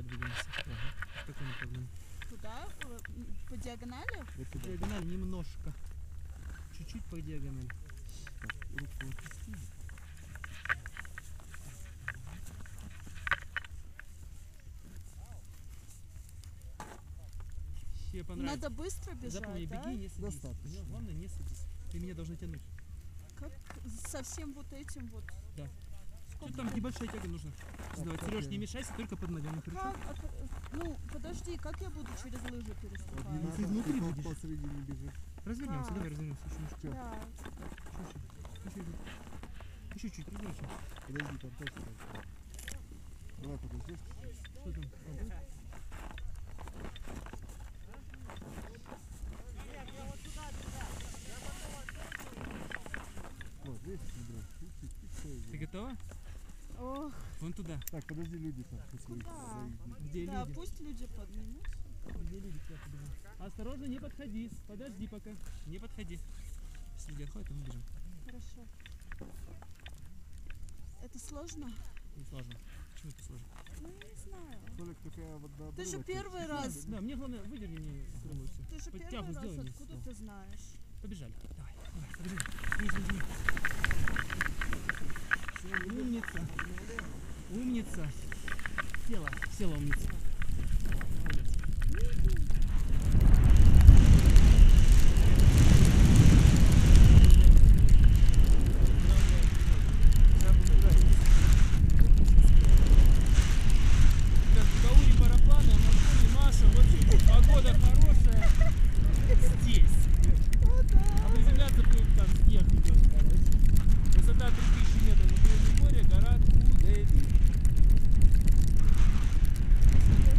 двигаемся. Ага. В таком направлении. Куда? По диагонали? По диагонали немножко. Чуть-чуть по диагонали. Так, руку отпусти. Тебе понравится. Надо быстро бежать, Запомни, да? беги, не садись. Достаточно. Главное, не садись. Ты меня должна тянуть. Как со всем вот этим вот? Да. Сколько Там небольшая тяга нужна. Давай, Сереж, не мешайся, только под ногами, хорошо? Ну, подожди, как я буду через лыжи Не переступать? надо, ты внутри ты будешь. посередине бежишь. Развернемся, Как? давай развернемся. Еще немножко. Да. Еще чуть, развернемся. Подожди, там тоже стоит. Давай подождешь. Что там? Вот, видишь, Андрей, чуть-чуть. Ты готова? Ох, Вон туда. Так, подожди, люди там. Куда? Где да, люди? пусть люди поднимутся. Где люди? Куда побежим? Осторожно, не подходи. Подожди пока. Не подходи. Если люди отходят, то мы бежим. Хорошо. Это сложно? Не сложно. Почему это сложно? Ну, я не знаю. Толик, такая вот до Ты же обрыва первый чуть-чуть. раз. Да, мне главное, выдерни мне стрелу и все. Ты же Подтягу первый раз, сделай мне. откуда ты знаешь? Побежали. Давай, давай, побежим. Вниз, вниз, вниз. Умница. Умница. Села, села умница. Молодец. Ребят, в Гауре парапланы, Анатолий, Маша, вообще погода хорошая здесь. А приземляться будет там снег идет, короче. Высота 3000 метров над уровнем моря, гора Кудели.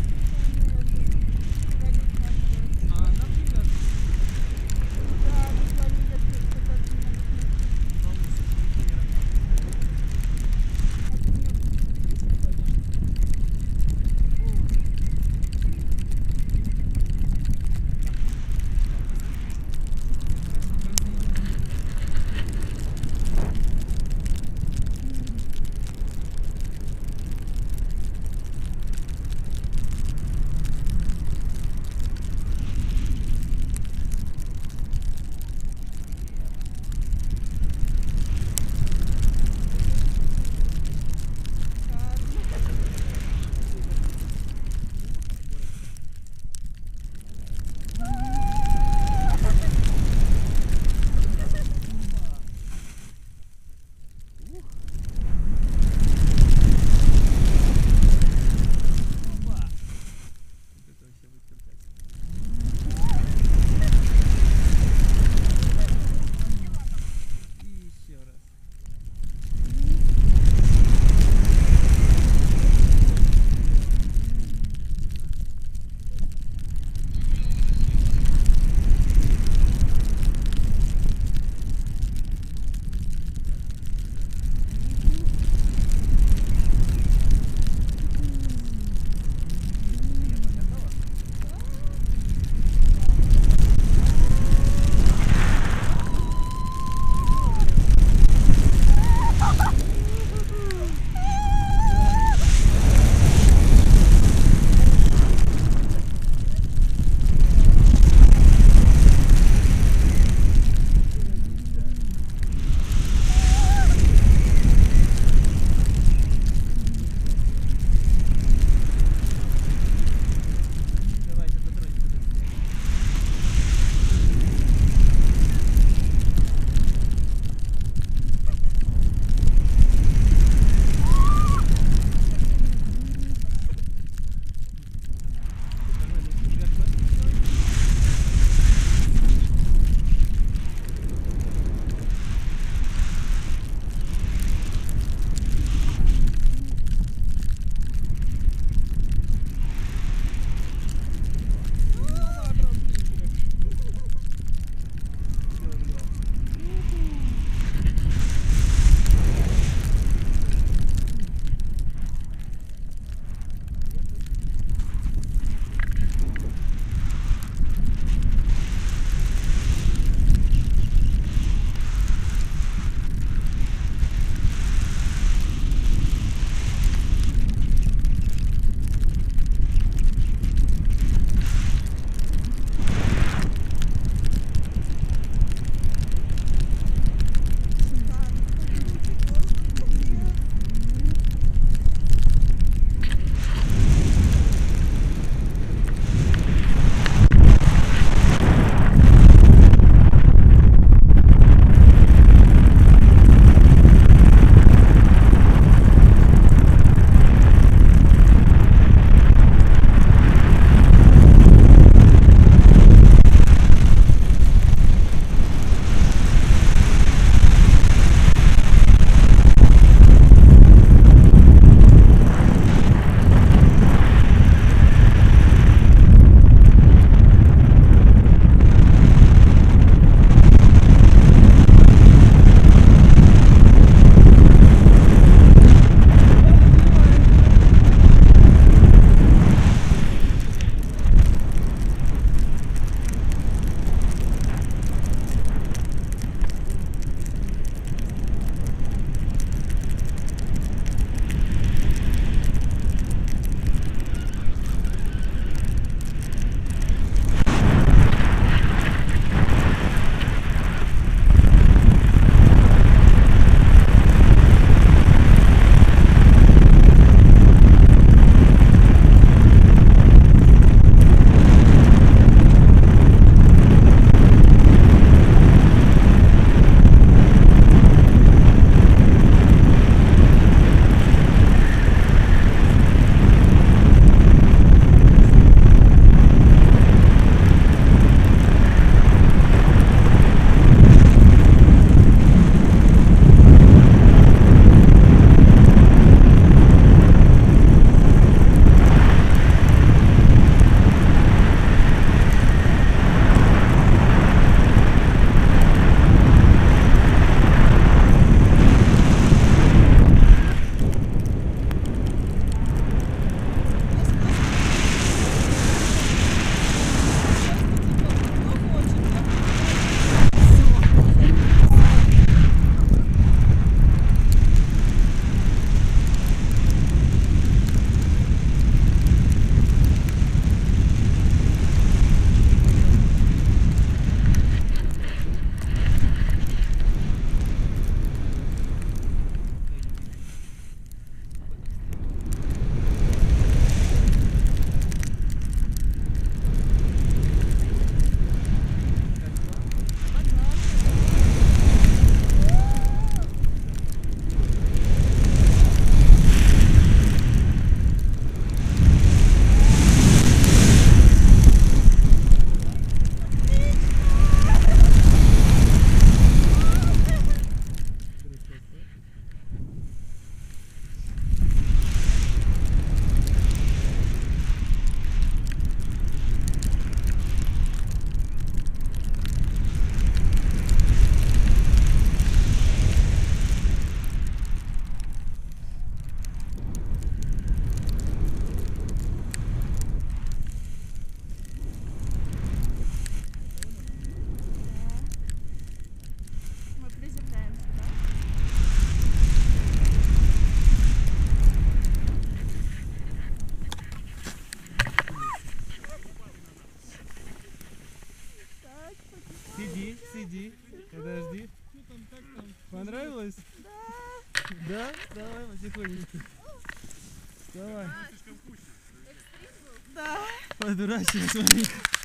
подожди. Подожди. Что там, как там? Понравилось? Да. Да? Давай потихонечку. Давай. Да. Подурачивай, смотри.